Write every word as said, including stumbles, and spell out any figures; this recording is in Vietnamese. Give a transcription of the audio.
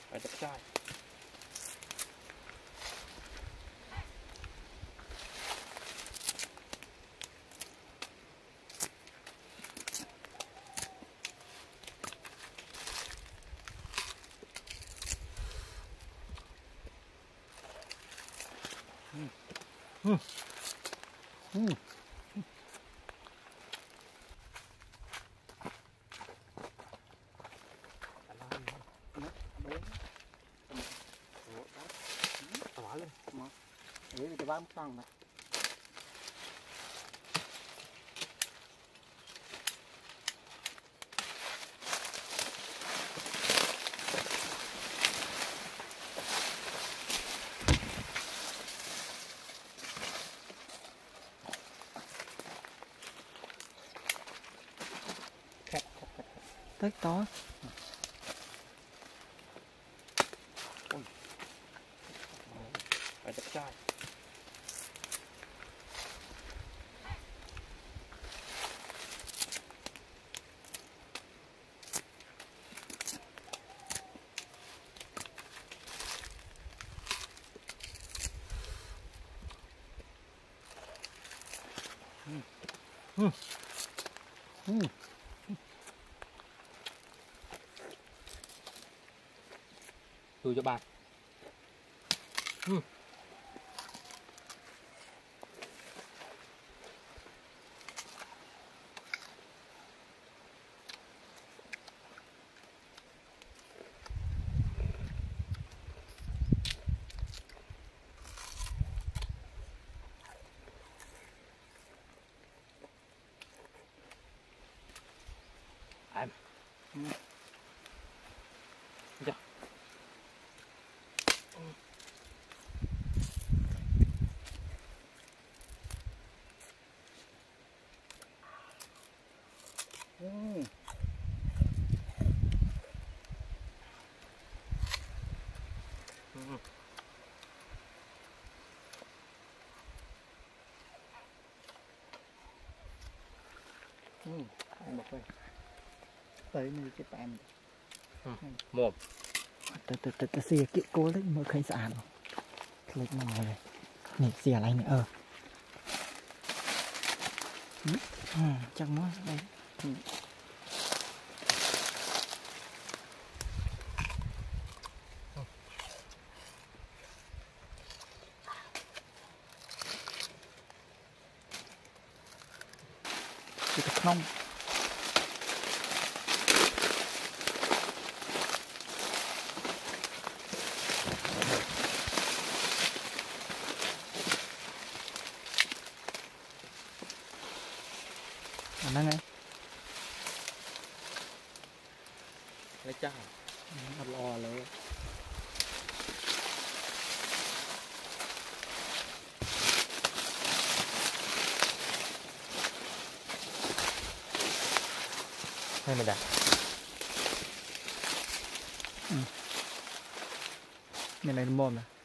Phải đẹp trai. Ừ. Ừ. Để cho bám xong này. Tới to. Ôi. Phải đẹp trai. Ừ. Ừ. Tôi cho bạn. Ừ. Em. Ừ. Dạ. Ừ. Ừ. Ừ. Ăn một cái. Tới như cái bàn. Ừ. Một. Từ từ từ từ xìa kỹ cô lấy mới khơi sạn. Lấy mà ngồi này. Nè xìa lại nè ờ. Ừ. Ừ. Chắc muốn đây. Ừ. Thì thật không. Ở đây này. Lấy trai. Nó lo lấy. Hay mày đặt. Ừ. Này này mồm nè.